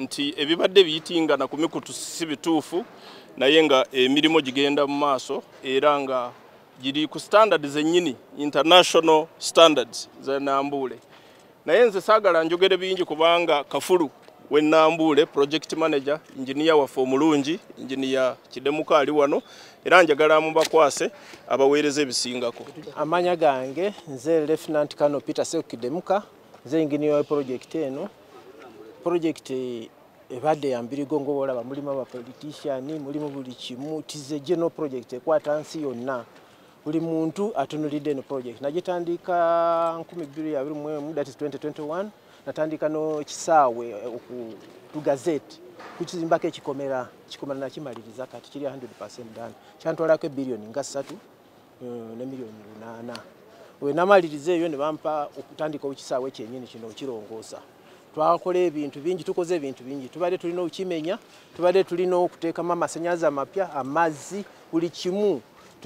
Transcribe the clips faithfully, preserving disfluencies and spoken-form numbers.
nti ebibadde biyitingana ku mikutu si bituufu naye nga emirimu gigenda mu maaso era nga giri ku standards ennyini international standards za Namboole. Naye nze saagala njogere bingi kubanga Kafulu we Namboole project manager engineer waffe omulungi engineer Kidemuka ali wano era njagala mubakwase abaweereza ebisingako. Amanya gange nze Lieutenant Colonel Peter Seko Kidemuka nze engineer wa project eno. Project ebadde yambirigo ng'olaba mulimu aba politician mulimu buli kimu tize general project ekwata nsi yonna. Buli muntu atunulidde eno project. Nagitandika nkumi bbiri abiri mu emu that is twenty twenty-one natandika no kisaawe ku tu gazette kukizimbako ekikomera kikomera nakimaliriza kati kiri one hundred percent done. Kyantwalako billion nga ssatu ne milioni lunaana. We namaliriza eyo ne bampa okutandika okisaawe kyennyini kino okirongoosa. Twakola ebintu bingi tukoze ebintu bingi tubadde tulina okimenya tubadde tulina okuteekamu amasannyalaze amapya amazzi buli kimu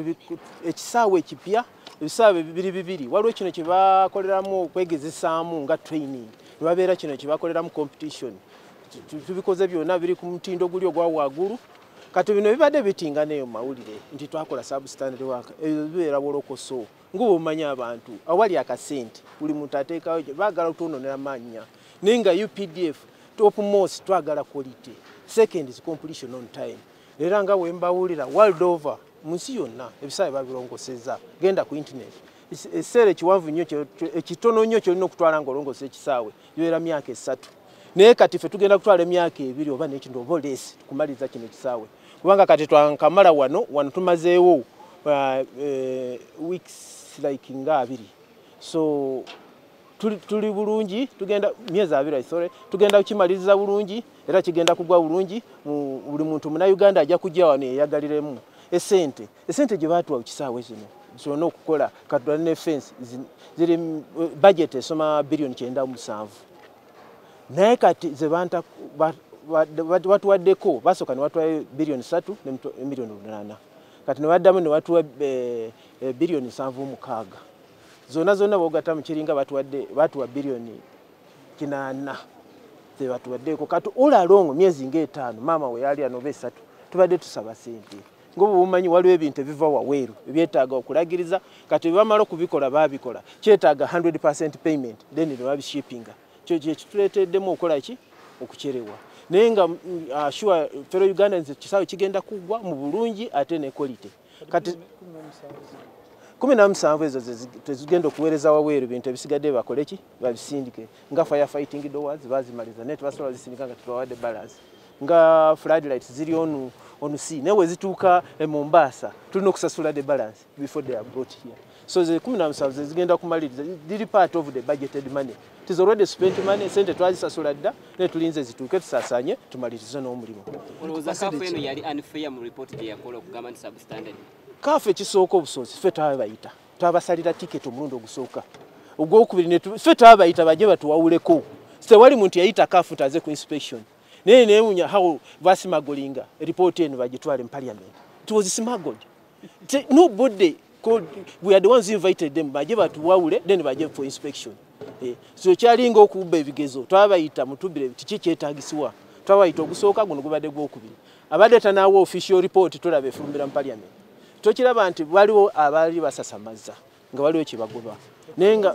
ekisaawe ekipya ebisaawe bibiri bibiri waliwo kino kye bakoleramu okwegezesaamu nga training ne babeera kino kye bakoleramu competition tubikoze byonna biri ku mutindo guli ogwa waggulu kati bino bibadde bitingana eyo mawulire nti twakola substandard work ebibeera bolokoso ng'obumanya abantu awali akasente buli muntu ateekawo baagala okutwononera mannya naye nga U P D F top most twagala quality second is completion on time era nga wembawulira world over munsi yonna ebisaawe babirongoseza genda ku internet ekiseera ekiwanvu nnyo ekitono nnyo kyolina okutwala ng'olongosa ekisaawe bibeera myaka esatu naye kati ffe tugenda kutwala emyaka ebiri oba n'ekintu oba olesi kumaliriza kino ekisaawe kubanga kati twankamala wano wano tumazeewo uh, uh, weeks like nga abiri so tuli, tuli bulungi tugenda myezi abiri sorry tugenda kukimaliriza bulungi era kigenda kugwa bulungi buli muntu muna Uganda ajja kujja wano eyagaliremu esente esente gye baatuwa kisaawe zino zonna okukola katula ne fence ziri budget esoma billion kyenda mu musanvu naye kati ze banta batuwaddeko basooka ne batuwa billion ssatu ne milioni lunaana kati ne baddamu ne batuwa billion nsanvu mukaaga zonna zonna boogata mu kiringa batuwadde batuwa billion kinaana ze batuwaddeko kati olalongo myezi ng'etaano maama we yali anoba esatu tubadde tusaba sente ngobu bumanyi waliwo ebintu ebiva waweeru ebyetaaga okulagiriza kati bamala okubikola baabikola kyetaaga one hundred percent payment then ne babishippinga kyo kituleeteddemu okukola ki okucerewa naye nga uh, sure fellow Ugandans kisaawe kigenda kugwa mu bulungi ate ne quality kati kumi na musanvu ezo tezigenda okuweereza waweeru ebintu ebisigadde bakole ki babisindike nga fire fighting doors bazimaliza naye tebasobola zisindika nga tubawadde balance nga floodlights ziri onu onu si newe zituuka e Mombasa tulina okusasula the balance before they are brought here so ze kumi na musanvu zigenda kumaliriza diri part of the budgeted money it is already spent money sente twazisasula dda ne tulinze zituuke tusasanye tumalirize n'omulimu olowooza kafu eno yali unfair mu report gye yakola okugamba nti substandard kafu ekisooka obusozi ffe twabayita twabasalira ticket omulundi ogusooka ogwokubiri ffe twabayita bajje batuwawuleko tewali muntu yayita kafu taze ku inspection naye neewunya how basmagolinga report eno bagitwale mu parliament it was smuggled nobody called we are the ones who invited them bajje batuwawule then bajje for inspection eh so kyalinga okuba ebigezo twabayita mutubire kiki kyetaagisiwa twabayita ogusooka guno gubadde gwokubiri abadde tanaawo official report tulabe efumbira mu parliament tokiraba nti waliwo abali basasamaza nga waliwo kibagoba nenga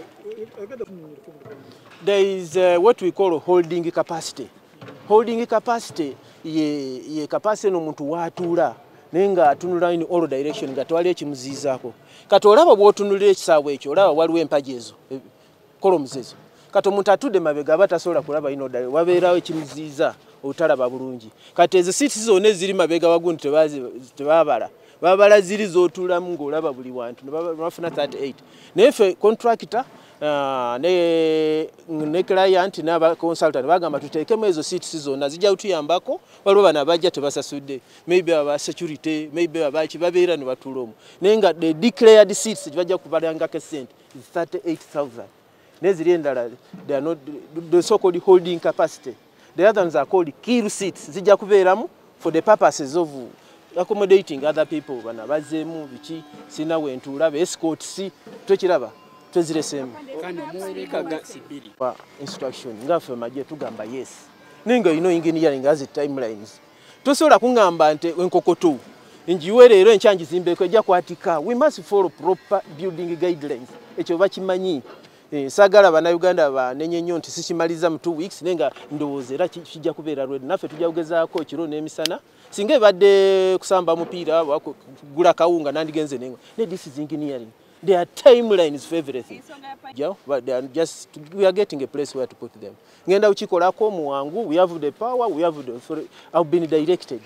there is uh, what we call holding capacity holding capacity ye ye capacity no muntu watuula nenga atunula in all direction nga twali ekimuzizaako kati olaba bwotunulira ekisaawe ekyo olaba waliwo empaji ezo columns ezo kati omuntu atudde mabega abatasobola kulaba ino ddala wabeerawo ekimuziiza obutalaba bulungi kati ezo seats zonna eziri mabega wagundi tebazi tebabala babala ziri z'otuulamu ng'olaba buli wantu ne bafuna thirty-eight naye ffe contractor uh, ne, ne client n'aba consultant bagamba tuteekemu ezo seats zonna zijja kutuyambako waliwo bano abajja tebasasudde maybe aba security maybe abaki babeera ne batuula omwo naye nga the declared seats bajja kubalangako esente is thirty-eight thousand neziri endala they are not the so called holding capacity the other ones are called kill seats zijja kubeeramu for the purposes of accommodating other people bana bazemu biki sina wentuula be escort si twekiraba tweziresemu kana muwereka sibiri kwa instruction ngafe maje tugamba yes Ninga you know engineering has timelines. Tosobola kungamba nti enkokoto njiwe leero enkyanji zimbeko ejja kwatika. We must follow proper building guidelines. Ekyo bakimanyi. Eh, sagala bana Uganda banenye nnyo nti sikimaliza mu two weeks nenga ndowooza era kijja kubeera ready. Naffe tujja kugezaako kiro n'emisana. Singa ebadde kusamba mupiira wakugula kawunga nandigenze nenga. Ne this is engineering. There are timelines for everything. Yeah, but they are just we are getting a place where to put them. Ngenda uchikolako muwangu, we have the power, we have the for I've been directed.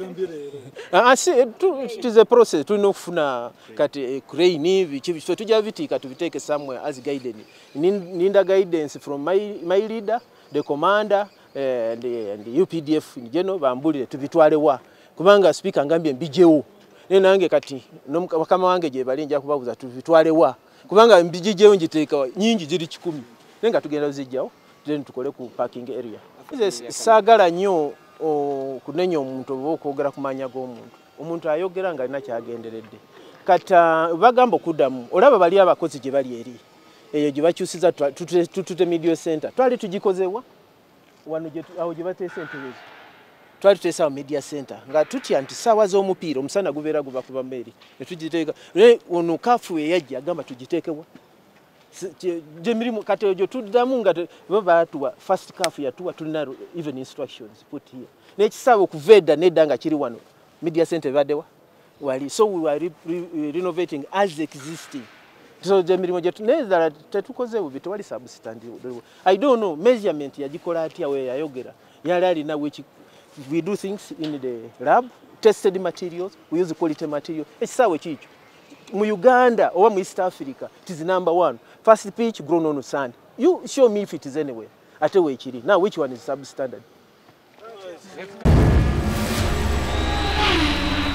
I see it is a process to know funa kati crane bichi so tujja bitika tubiteke somewhere as guided. Ninda guidance from my my leader, the commander uh, and, the, and the U P D F in general bambulire tubitwalewa. Kubanga speaker ngambye mbijewo. Nenange kati kama wange je bali nja kubabuza tubitwalewa. Kubanga mbijijewo njiteeka nyingi ziri kikumi. Nenga tugenda zijjawo then tukole ku parking area. Yes, sagala nnyo kunenya omuntu okwogera kumanya g'omuntu. Omuntu ayogera nga alina kyagenderedde. Kata bagamba okuddamu olaba bali abakozi gye bali eri. Eyo gye bakyusiza tutute media center. Twali tugikozewa wano gye awo gye bateese entebezi. Twali tuteesa media center nga tutya nti ssaawa z'omupiira omusana gubeera guba kuba mmeri ne tugiteeka naye ono kafu eyajja agamba tugiteekewa gye mirimu kati egyo tuddamu nga baatuwa first kafu yatuwa tulina even instructions put here n'ekisaawe okuva edda nedda nga kiri wano media center ebaddewa wali so we were re re renovating as existing so gye mirimu gye naye tetukoze bubi tewali substandard. I don't know measurement yagikola atya we yayogera yali alina weki. We do things in the lab, tested materials, we use quality material. Ekisawe kicho. Mu Uganda or mu East Africa, it is number one. First pitch grown on sand. You show me if it is anywhere. Ate we chiri. Now which one is substandard?